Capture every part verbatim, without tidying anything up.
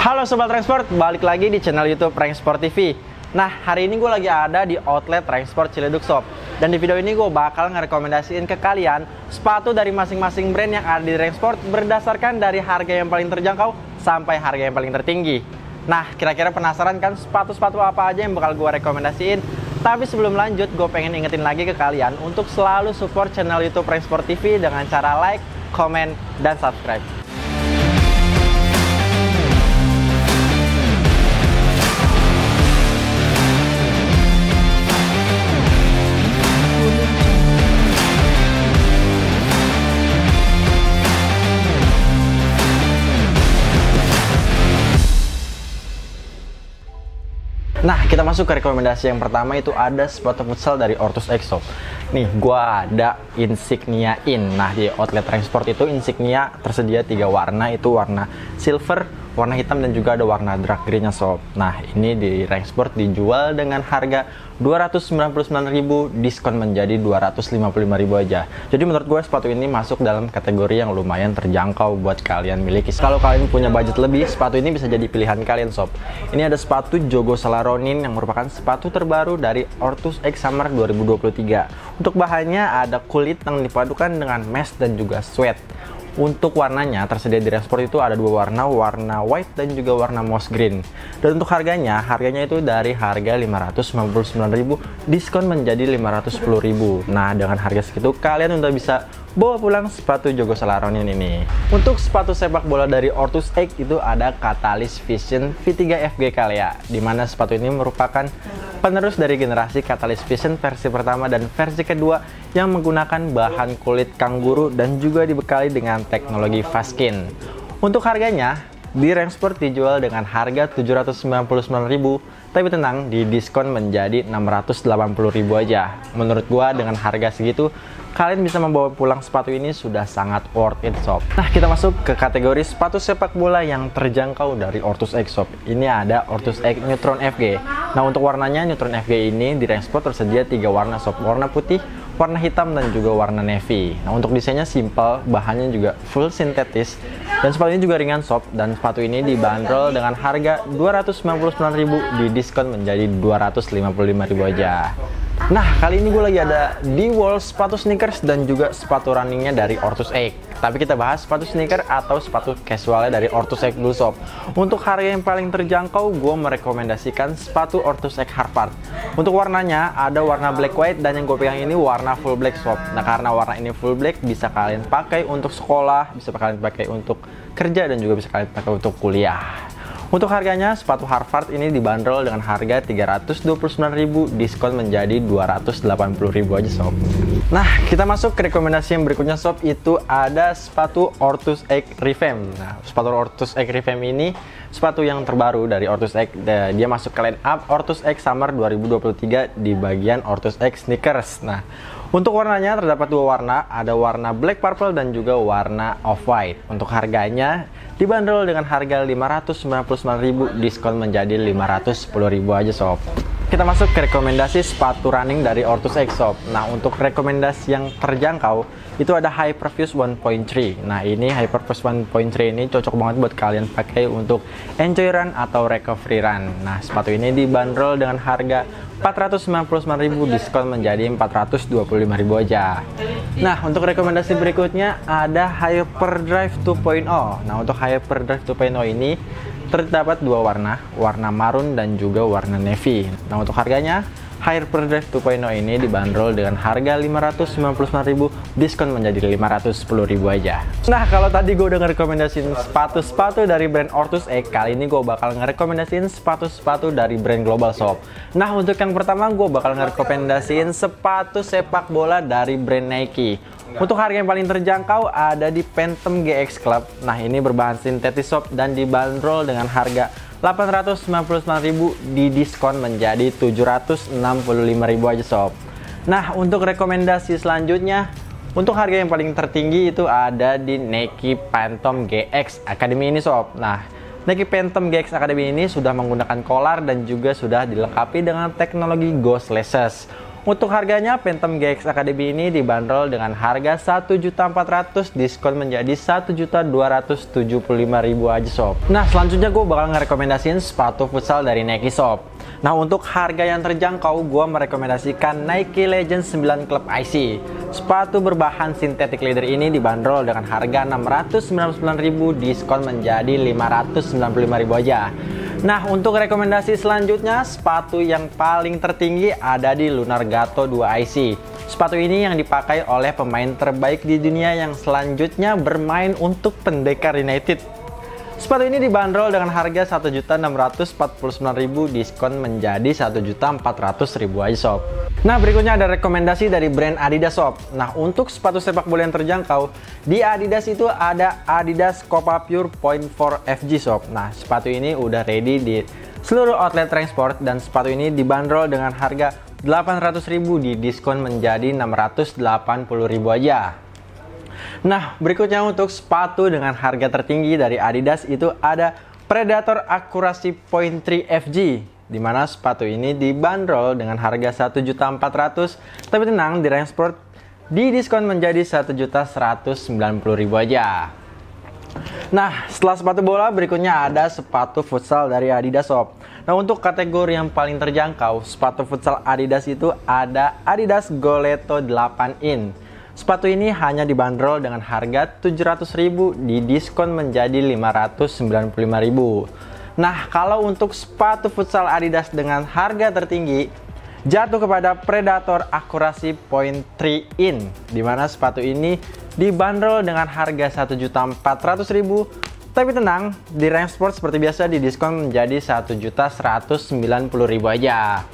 Halo Sobat Ranksport, balik lagi di channel YouTube Ranksport T V. Nah, hari ini gue lagi ada di outlet Ranksport Ciledug Shop. Dan di video ini gue bakal ngerekomendasiin ke kalian sepatu dari masing-masing brand yang ada di Ranksport berdasarkan dari harga yang paling terjangkau sampai harga yang paling tertinggi. Nah, kira-kira penasaran kan sepatu-sepatu apa aja yang bakal gue rekomendasiin? Tapi sebelum lanjut, gue pengen ingetin lagi ke kalian untuk selalu support channel YouTube Ranksport T V dengan cara like, komen, dan subscribe. Nah, kita masuk ke rekomendasi yang pertama, itu ada sepatu futsal dari Ortus X Shop. Nih, gua ada Insignia In. Nah, di outlet Ranksport itu Insignia tersedia tiga warna, itu warna silver, warna hitam, dan juga ada warna dark green-nya sob. Nah, ini di Ranksport dijual dengan harga dua ratus sembilan puluh sembilan ribu, diskon menjadi dua ratus lima puluh lima ribu aja. Jadi menurut gue sepatu ini masuk dalam kategori yang lumayan terjangkau buat kalian miliki. Kalau kalian punya budget lebih, sepatu ini bisa jadi pilihan kalian sob. Ini ada sepatu Jogo Solaronin yang merupakan sepatu terbaru dari Ortus X Summer dua ribu dua puluh tiga. Untuk bahannya ada kulit yang dipadukan dengan mesh dan juga sweat. Untuk warnanya tersedia di Ranksport itu ada dua warna, warna white dan juga warna moss green. Dan untuk harganya, harganya itu dari harga lima ratus sembilan puluh sembilan ribu diskon menjadi lima ratus sepuluh ribu. Nah, dengan harga segitu kalian udah bisa bawa pulang sepatu Jogo Solaronin ini. Untuk sepatu sepak bola dari Ortus X itu ada Catalyst Vision V tiga F G Kalea, di mana sepatu ini merupakan penerus dari generasi Catalyst Vision versi pertama dan versi kedua yang menggunakan bahan kulit kanguru dan juga dibekali dengan teknologi Faskin. Untuk harganya, di Ranksport dijual dengan harga tujuh ratus sembilan puluh sembilan ribu, tapi tenang, di diskon menjadi enam ratus delapan puluh ribu aja. Menurut gua dengan harga segitu, kalian bisa membawa pulang sepatu ini sudah sangat worth it sob. Nah, kita masuk ke kategori sepatu sepak bola yang terjangkau dari Ortus X Shop. Ini ada Ortus X Neutron F G. Nah, untuk warnanya Neutron F G ini di Ranksport tersedia tiga warna sob, warna putih, warna hitam, dan juga warna navy. Nah, untuk desainnya simple, bahannya juga full sintetis, dan sepatu ini juga ringan sob. Dan sepatu ini dibanderol dengan harga dua ratus sembilan puluh sembilan ribu, di diskon menjadi dua ratus lima puluh lima ribu aja. Nah, kali ini gue lagi ada di wall sepatu sneakers dan juga sepatu runningnya dari Ortus X. Tapi kita bahas sepatu sneaker atau sepatu casualnya dari Ortus X dulu sob. Untuk harga yang paling terjangkau, gue merekomendasikan sepatu Ortus X Harvard. Untuk warnanya ada warna black white, dan yang gue pegang ini warna full black sob. Nah, karena warna ini full black, bisa kalian pakai untuk sekolah, bisa kalian pakai untuk kerja, dan juga bisa kalian pakai untuk kuliah. Untuk harganya, sepatu Harvard ini dibanderol dengan harga tiga ratus dua puluh sembilan ribu, diskon menjadi dua ratus delapan puluh ribu aja sob. Nah, kita masuk ke rekomendasi yang berikutnya sob, itu ada sepatu Ortus X Revamp. Nah, sepatu Ortus X Revamp ini sepatu yang terbaru dari Ortus X. Dia masuk ke line up Ortus X Summer dua ribu dua puluh tiga di bagian Ortus X Sneakers. Nah, untuk warnanya terdapat dua warna, ada warna black purple dan juga warna off-white. Untuk harganya dibanderol dengan harga lima ratus sembilan puluh sembilan ribu, diskon menjadi lima ratus sepuluh ribu aja sob. Kita masuk ke rekomendasi sepatu running dari Ortus X Shop. Nah, untuk rekomendasi yang terjangkau itu ada Hyperfuse one point three. Nah, ini Hyperfuse one point three ini cocok banget buat kalian pakai untuk enjoy run atau recovery run. Nah, sepatu ini dibanderol dengan harga empat ratus sembilan puluh sembilan ribu, diskon menjadi empat ratus dua puluh lima ribu aja. Nah, untuk rekomendasi berikutnya ada Hyperdrive two point oh. Nah, untuk Hyperdrive two point oh ini terdapat dua warna, warna marun dan juga warna navy. Nah, untuk harganya Hyperdrive two point oh ini dibanderol dengan harga lima ratus sembilan puluh sembilan ribu, diskon menjadi lima ratus sepuluh ribu aja. Nah, kalau tadi gue udah ngerekomendasiin sepatu-sepatu dari brand Ortus X, kali ini gue bakal ngerekomendasiin sepatu-sepatu dari brand Global Shop. Nah, untuk yang pertama gue bakal ngerekomendasiin sepatu sepak bola dari brand Nike. Untuk harga yang paling terjangkau ada di Phantom G X Club. Nah, ini berbahan sintetis sob dan dibanderol dengan harga delapan ratus sembilan puluh sembilan ribu, di diskon menjadi tujuh ratus enam puluh lima ribu aja sob. Nah, untuk rekomendasi selanjutnya, untuk harga yang paling tertinggi itu ada di Nike Phantom G X Academy ini sob. Nah, Nike Phantom G X Academy ini sudah menggunakan collar dan juga sudah dilengkapi dengan teknologi Ghost Laces. Untuk harganya, Phantom G X Academy ini dibanderol dengan harga satu juta empat ratus ribu, diskon menjadi satu juta dua ratus tujuh puluh lima ribu aja sob. Nah, selanjutnya gue bakal ngerekomendasiin sepatu futsal dari Nike sob. Nah, untuk harga yang terjangkau, gue merekomendasikan Nike Legends sembilan Club I C. Sepatu berbahan sintetik leather ini dibanderol dengan harga enam ratus sembilan puluh sembilan ribu, diskon menjadi lima ratus sembilan puluh lima ribu aja. Nah, untuk rekomendasi selanjutnya, sepatu yang paling tertinggi ada di Lunar Gato dua I C. Sepatu ini yang dipakai oleh pemain terbaik di dunia yang selanjutnya bermain untuk Pendekar United. Sepatu ini dibanderol dengan harga satu juta enam ratus empat puluh sembilan ribu, diskon menjadi satu juta empat ratus ribu aja sob. Nah, berikutnya ada rekomendasi dari brand Adidas sob. Nah, untuk sepatu sepak bola yang terjangkau, di Adidas itu ada Adidas Copa Pure Point empat F G sob. Nah, sepatu ini udah ready di seluruh outlet transport dan sepatu ini dibanderol dengan harga delapan ratus ribu, di diskon menjadi enam ratus delapan puluh ribu aja. Nah, berikutnya untuk sepatu dengan harga tertinggi dari Adidas itu ada Predator Accuracy Point tiga F G, di mana sepatu ini dibanderol dengan harga satu juta empat ratus ribu, tapi tenang, di transport di diskon menjadi satu juta seratus sembilan puluh ribu aja. Nah, setelah sepatu bola, berikutnya ada sepatu futsal dari Adidas sob. Nah, untuk kategori yang paling terjangkau sepatu futsal Adidas itu ada Adidas Goletto delapan in. Sepatu ini hanya dibanderol dengan harga tujuh ratus ribu, di diskon menjadi lima ratus sembilan puluh lima ribu. Nah, kalau untuk sepatu futsal Adidas dengan harga tertinggi jatuh kepada Predator Accuracy Point tiga in, di mana sepatu ini dibanderol dengan harga satu juta empat ratus ribu, tapi tenang, di range sport seperti biasa di diskon menjadi satu juta seratus sembilan puluh ribu aja.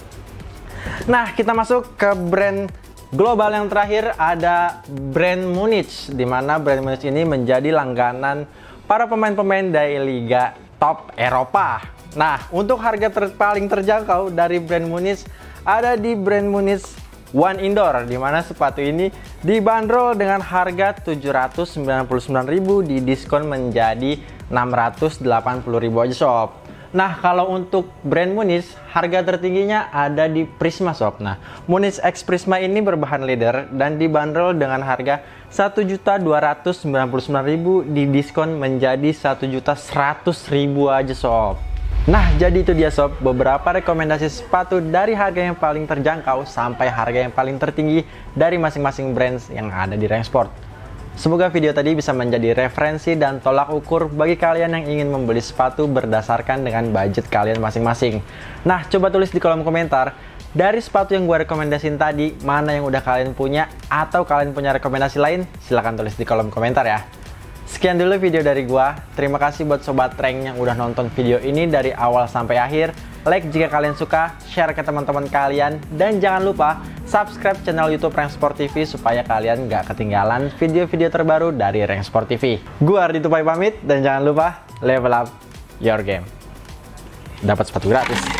Nah, kita masuk ke brand global yang terakhir, ada brand Munich, di mana brand Munich ini menjadi langganan para pemain-pemain dari liga top Eropa. Nah, untuk harga ter paling terjangkau dari brand Munich ada di brand Munich One Indoor, di mana sepatu ini dibanderol dengan harga tujuh ratus sembilan puluh sembilan ribu, di diskon menjadi enam ratus delapan puluh ribu aja sob. Nah, kalau untuk brand Munich, harga tertingginya ada di Prisma sob. Nah, Munich X Prisma ini berbahan leather dan dibanderol dengan harga satu juta dua ratus sembilan puluh sembilan ribu, di diskon menjadi satu juta seratus ribu aja sob. Nah, jadi itu dia sob, beberapa rekomendasi sepatu dari harga yang paling terjangkau sampai harga yang paling tertinggi dari masing-masing brand yang ada di Rank Sport. Semoga video tadi bisa menjadi referensi dan tolak ukur bagi kalian yang ingin membeli sepatu berdasarkan dengan budget kalian masing-masing. Nah, coba tulis di kolom komentar, dari sepatu yang gue rekomendasiin tadi, mana yang udah kalian punya, atau kalian punya rekomendasi lain, silahkan tulis di kolom komentar ya. Sekian dulu video dari gua. Terima kasih buat Sobat Rank yang udah nonton video ini dari awal sampai akhir. Like jika kalian suka, share ke teman-teman kalian, dan jangan lupa subscribe channel YouTube Rank Sport T V supaya kalian gak ketinggalan video-video terbaru dari Rank Sport T V. Gua Ardi Tupai pamit, dan jangan lupa level up your game. Dapat sepatu gratis.